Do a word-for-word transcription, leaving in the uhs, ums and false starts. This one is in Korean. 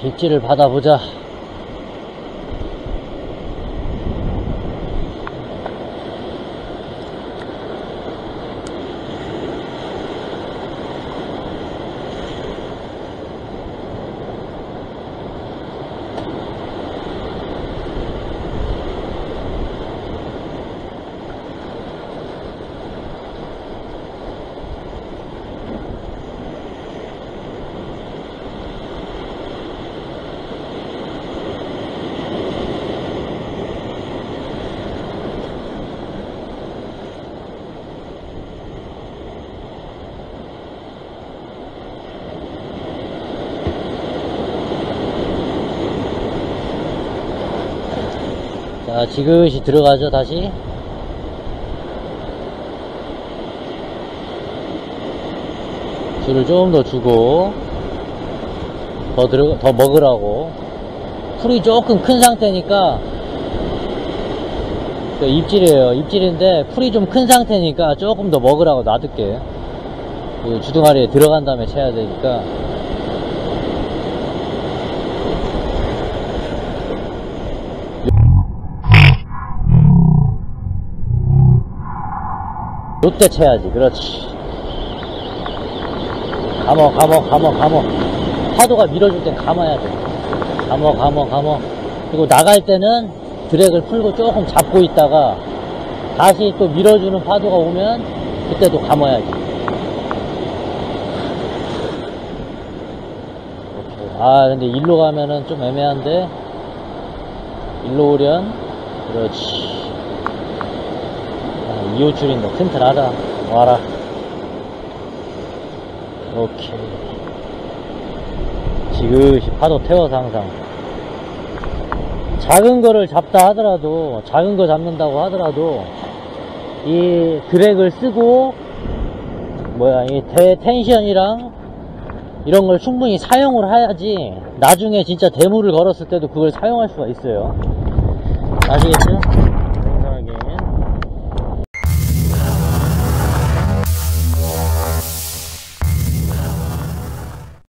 입질을 받아보자. 자, 지그시 들어가죠. 다시 줄을 좀 더 주고 더 들어 더 먹으라고. 풀이 조금 큰 상태니까 입질이에요. 입질인데 풀이 좀 큰 상태니까 조금 더 먹으라고 놔둘게. 주둥아리에 들어간 다음에 쳐야 되니까. 요때 쳐야지. 그렇지. 감어 감어 감어 감어. 파도가 밀어줄 땐 감아야 돼. 감어 감어 감어. 그리고 나갈 때는 드랙을 풀고 조금 잡고 있다가 다시 또 밀어주는 파도가 오면 그때도 감아야지. 오케이. 아 근데 일로 가면은 좀 애매한데 일로 오련. 그렇지. 이 호줄인데 튼튼하다. 와라. 오케이. 지그시 파도 태워서 항상 작은 거를 잡다 하더라도, 작은 거 잡는다고 하더라도 이 드랙을 쓰고 뭐야 이 대텐션이랑 이런 걸 충분히 사용을 해야지 나중에 진짜 대물을 걸었을 때도 그걸 사용할 수가 있어요. 아시겠죠?